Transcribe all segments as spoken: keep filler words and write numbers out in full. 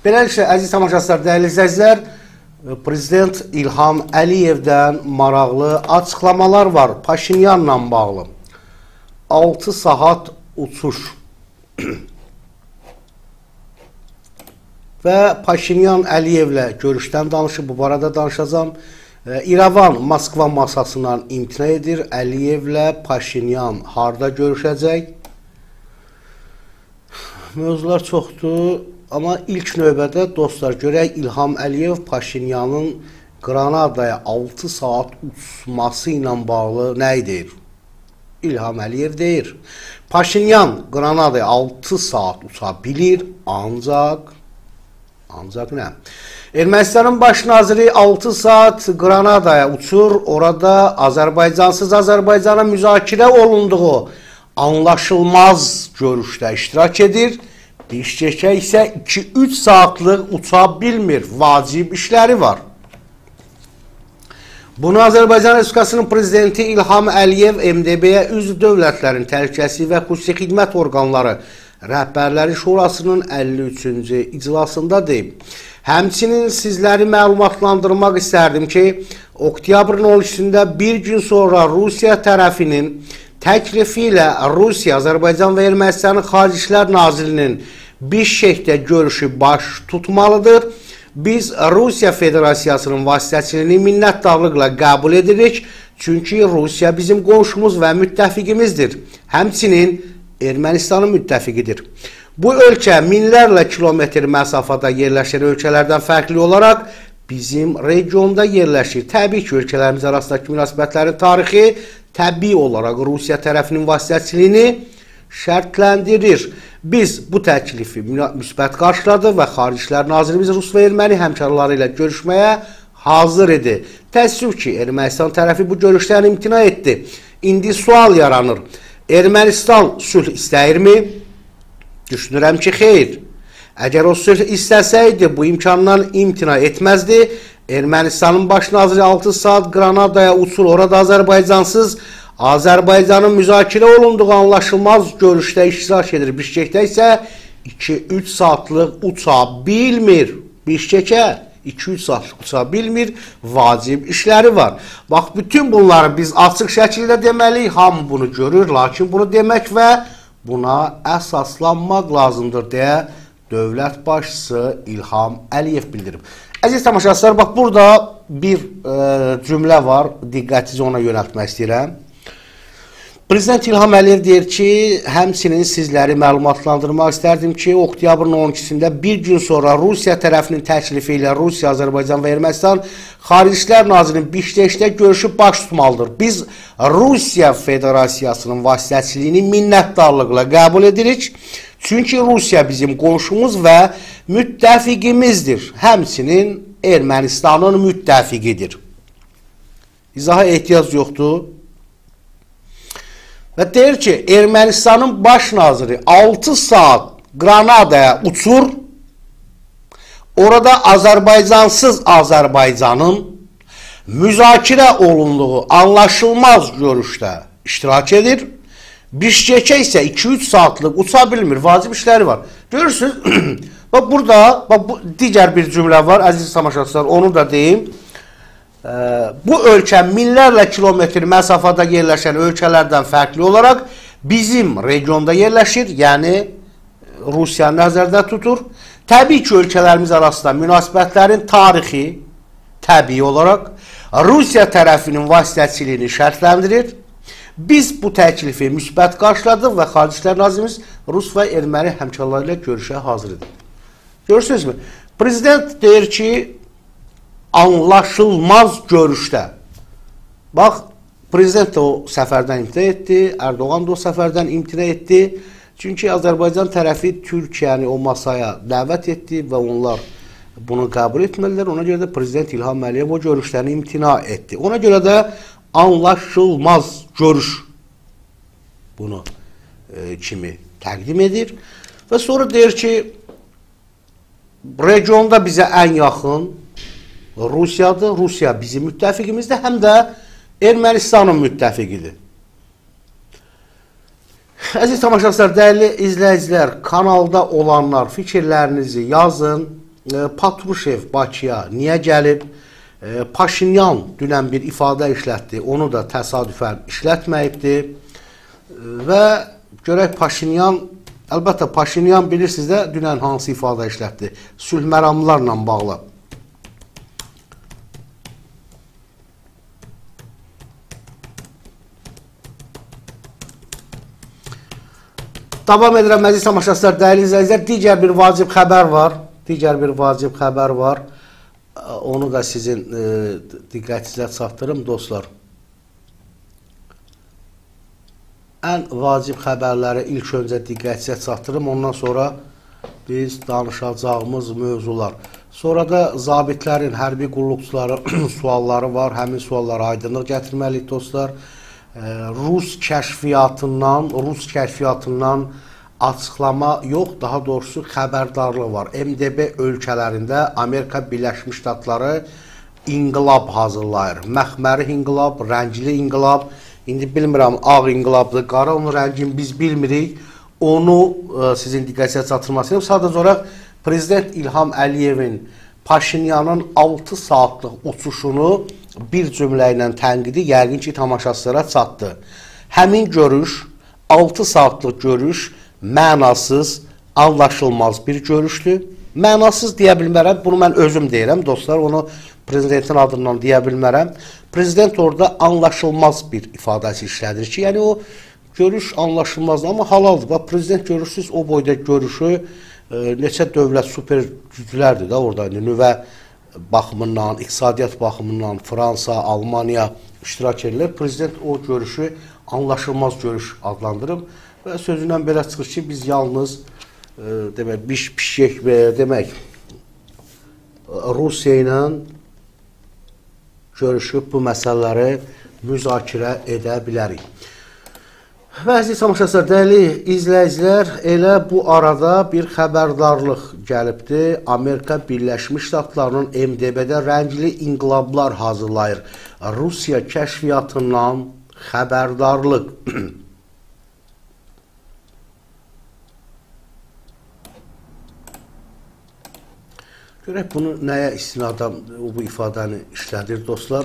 Beləliklə, əziz tamaşaçılar, dəyərli izləyicilər, Prezident İlham Əliyevdən maraqlı açıqlamalar var Paşinyanla bağlı. altı saat uçuş. Və Paşinyan Əliyevlə görüşdən danışıb, bu barədə danışacağım. İrəvan Moskva masasından imtina edir. Əliyevlə Paşinyan harda görüşəcək? Mövzular çoxdur. Amma ilk növbədə dostlar, görək İlham Əliyev Paşinyanın Granadaya altı saat uçması ilə bağlı nə deyir? İlham Əliyev deyir. Paşinyan Granadaya altı saat uça bilir, ancaq ancaq nə? Ermənistanın baş naziri altı saat Granadaya uçur, orada Azərbaycansız Azərbaycana müzakirə olunduğu anlaşılmaz görüşdə iştirak edir. Bişkekə isə iki üç saatlıq uça bilmir, vacib işləri var. Bunu Azərbaycan Respublikasının Prezidenti İlham Əliyev M D B-yə üzv dövlətlərin təhlükəsizlik və xüsusi xidmət orqanları Rəhbərləri Şurasının əlli üçüncü iclasında deyib. Həmçinin sizləri məlumatlandırmaq istərdim ki, oktyabrın on üçündə bir gün sonra Rusiya tərəfinin təklifi ilə Rusiya, Azərbaycan və Ermənistanın Xarici İşlər Nazirinin Bişkekdə görüşü baş tutmalıdır. Biz Rusiya Federasiyasının vasitəçiliyini minnətdarlıqla qəbul edirik. Çünki Rusiya bizim qonşumuz və müttəfiqimizdir. Həmçinin Ermənistanın müttəfiqidir. Bu ölkə minlərlə kilometr məsafada yerləşən ölkələrdən fərqli olaraq bizim regionda yerləşir. Təbii ki, ölkələrimiz arasındakı münasibətlərin tarixi təbii olaraq Rusiya tərəfinin vasitəçiliyini şərtləndirir. Biz bu təklifi müsbət qarşıladıq və Xarici İşlər Nazirimiz Rus və Erməni həmkarları ilə görüşməyə hazır idi. Təəssüf ki, Ermənistan tərəfi bu görüşdən imtina etdi. İndi sual yaranır. Ermənistan sülh istəyirmi? Düşünürəm ki, xeyr. Əgər o sülh istəsəydi, bu imkandan imtina etməzdi. Ermənistanın baş naziri altı saat Granadaya uçur, orada Azərbaycansız Azərbaycanın müzakirə olunduğu anlaşılmaz görüşdə iştirak edir. Bişkekdə isə iki üç saatlıq uça bilmir. Bişkekə iki üç saatlıq uça bilmir. Vacib işləri var. Bax, bütün bunları biz açıq şəkildə deməliyik. Hamı bunu görür, lakin bunu demək və buna əsaslanmaq lazımdır deyə dövlət başçısı İlham Əliyev bildirib. Əziz tamaşaçılar, bax, burada bir e, cümlə var. Diqqətinizi ona yönəltmək istəyirəm. Prezident İlham Əliyev deyir ki, həmçinin sizləri məlumatlandırmaq istərdim ki, oktyabrın on ikisində bir gün sonra Rusiya tərəfinin təklifi ilə Rusiya, Azərbaycan və Ermənistan Xarici İşlər Nazirinin Bişkekdə görüşüb baş tutmalıdır. Biz Rusiya Federasiyasının vasitəçiliyini minnətdarlıqla qəbul edirik. Çünki Rusiya bizim qonşumuz və müttəfiqimizdir. Həmçinin Ermənistanın müttəfiqidir. İzaha ehtiyac yoxdur. Və deyir ki, Ermənistanın baş naziri altı saat Granadaya uçur, orada Azərbaycansız Azərbaycanın müzakirə olunduğu anlaşılmaz görüşdə iştirak edir. Bişkekə isə iki üç saatlıq uça bilmir, vacib işləri var. Görürsünüz, bax, burada bax, bu, digər bir cümlə var, əziz tamaşaçılar, onu da deyim. Bu ölkə minlərlə kilometr məsafada yerləşən ölkələrdən fərqli olaraq bizim regionda yerləşir, yəni Rusiya nəzərdə tutur. Təbii ki, ölkələrimiz arasında münasibətlərin tarixi təbii olaraq Rusiya tərəfinin vasitəçiliyini şərtləndirir. Biz bu təklifi müsbət qarşıladıq və Xarici İşlər Nazirimiz Rus və Erməni həmkarları ilə görüşə hazır edir. Görürsünüzmü? Prezident deyir ki, anlaşılmaz görüşdə. Bax, prezident də o səfərdən imtina etdi, Erdoğan da o səfərdən imtina etdi. Çünki Azərbaycan tərəfi Türkiyəni o masaya dəvət etdi və onlar bunu qəbul etməlilər. Ona görə də Prezident İlham Əliyev o görüşdən imtina etdi. Ona görə də anlaşılmaz görüş bunu e, kimi təqdim edir. Və sonra deyir ki, regionda bizə ən yaxın Rusiyadır. Rusiya bizim müttəfiqimizdir, həm də Ermənistanın müttəfiqidir. Əziz tamaşaçılar, dəyərli izləyicilər, kanalda olanlar fikirlərinizi yazın. Patrushev Bakıya niyə gəlib? Paşinyan dünən bir ifadə işlətdi, onu da təsadüfən işlətməyibdir. Və görək Paşinyan, əlbəttə Paşinyan bilirsiniz də dünən hansı ifadə işlətdi? Sülh məramlarla bağlı. Davam edirəm, əziz tamaşaçılar, dəyərli izləyicilər, digər bir vacib xəbər var. Digər bir vacib xəbər var. Onu da sizin e, diqqətinizə çatdırım, dostlar. Ən vacib xəbərləri ilk öncə diqqətinizə çatdırım, ondan sonra biz danışacağımız mövzular. Sonra da zabitlərin, hərbi qulluqçuların sualları var. Həmin suallara aydınlıq gətirməliyik, dostlar. Rus kəşfiyyatından, Rus kəşfiyyatından açıqlama yox, daha doğrusu xəbərdarlıq var. M D B ölkələrində Amerika Birləşmiş Ştatları inqilab hazırlayır. Məxməri inqilab, rəngli inqilab. İndi bilmirəm, ağ inqilabdır, qara onun rəngini biz bilmirik. Onu e, sizin diqqətinizə çatdırmasını. Sadəcə olaraq Prezident İlham Əliyevin Paşinyanın altı saatlıq uçuşunu bir cümlə ilə tənqidi yəqin ki, tamaşaçılara çatdı. Həmin görüş, altı saatlıq görüş mənasız, anlaşılmaz bir görüşdür. Mənasız deyə bilmərəm, bunu mən özüm deyirəm, dostlar, onu prezidentin adından deyə bilmərəm. Prezident orada anlaşılmaz bir ifadəsi işlədir ki, yəni o görüş anlaşılmazdır, amma halaldır. Bax, prezident görürsüz, o boyda görüşü e, neçə dövlət super güclərdir də orada, yəni, nüvə baxımından, iqtisadiyyat baxımından Fransa, Almaniya iştirak edirlər. Prezident o görüşü anlaşılmaz görüş adlandırıb və sözündən belə çıxır ki, biz yalnız e, demək, biş pişik və demək Rusiya ilə görüşüb bu məsələləri müzakirə edə bilərik. Və əziz tamaşaçılar, dəyərli izləyicilər, elə bu arada bir xəbərdarlıq gəlibdir. Amerika Birləşmiş Ştatlarının M D B-də rəngli inqilablar hazırlayır. Rusiya kəşfiyyatından xəbərdarlıq. Görək bunu nəyə istinadən bu ifadəni işlədir, dostlar?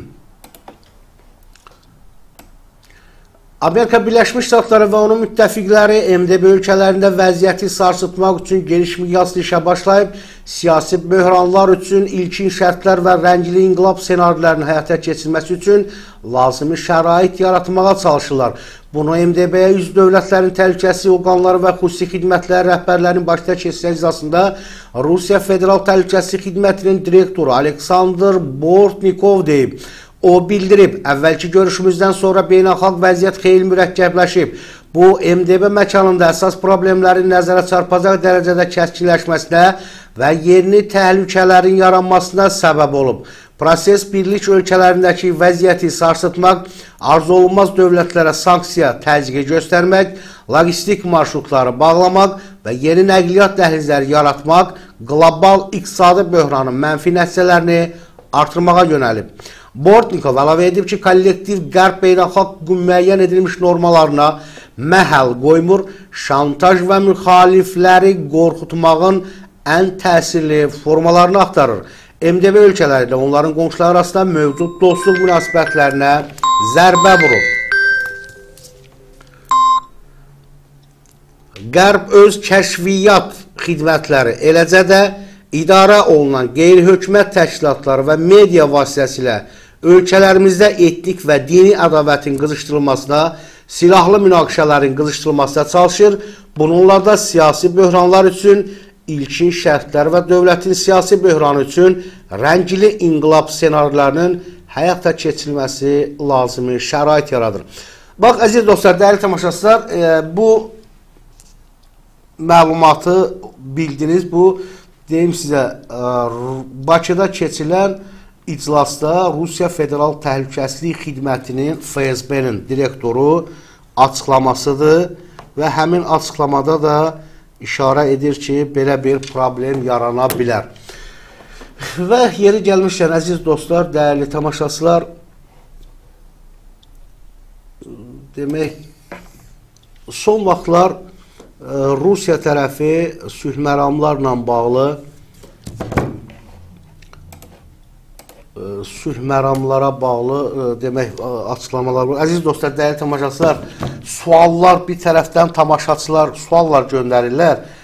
Amerika Birləşmiş Ştatları və onun müttəfiqləri M D B ölkələrində vəziyyəti sarsıtmaq üçün geniş miqyaslı işə başlayıb, siyasi böhranlar üçün ilkin şərtlər və rəngli inqilab ssenarilərini həyata keçirməsi üçün lazımi şərait yaratmağa çalışırlar. Bunu M D B-yə üzv dövlətlərin təhlükəsizlik orqanları və xüsusi xidmətlər rəhbərlərinin başda keçirilən iclasında Rusiya Federal Təhlükəsizlik Xidmətinin direktoru Aleksandr Bortnikov deyib. O bildirib, əvvəlki görüşümüzdən sonra beynəlxalq vəziyyət xeyli mürəkkəbləşib. Bu, M D B məkanında əsas problemlərin nəzərə çarpacaq dərəcədə kəskinləşməsinə və yeni təhlükələrin yaranmasına səbəb olub. Proses birlik ölkələrindəki vəziyyəti sarsıtmaq, arzu olunmaz dövlətlərə sanksiya təzyiqi göstərmək, logistik marşrutları bağlamaq və yeni nəqliyyat dəhlizləri yaratmaq qlobal iqtisadi böhranın mənfi nəticələrini artırmağa yönəlib. Bortnikov əlavə edib ki, kollektiv qərb beynəlxalq müəyyən edilmiş normalarına məhəl qoymur, şantaj və müxalifləri qorxutmağın ən təsirli formalarını axtarır. M D B ölkələri ilə onların qonşuları arasında mövcud dostluq münasibətlərinə zərbə vurur. Qərb öz kəşfiyyat xidmətləri, eləcə də idarə olunan qeyri-hökumət təşkilatları və media vasitəsilə ölkələrimizdə etnik və dini ədavətin qızışdırılmasına, silahlı münaqişələrin qızışdırılmasına çalışır. Bununla da siyasi böhranlar üçün ilkin şərtlər və dövlətin siyasi böhranı üçün rəngli inqilab ssenarilərinin həyata keçirilməsi lazımi şərait yaradır. Bax, əziz dostlar, dəyərli tamaşaçılar, e, bu məlumatı bildiniz. Bu, deyim sizə, e, Bakıda keçirilən iclasda Rusiya Federal Təhlükəsizlik Xidmətinin F S B-nin direktoru açıqlamasıdır və həmin açıqlamada da işarə edir ki, belə bir problem yarana bilər. Və yeri gəlmişkən, əziz dostlar, dəyərli tamaşaçılar, demək, son vaxtlar Rusiya tərəfi sülh məramlarla bağlı sülh məramlara bağlı demək açıqlamalar var. Əziz dostlar, dəyərli tamaşaçılar, suallar bir tərəfdən tamaşaçılar suallar göndərirlər.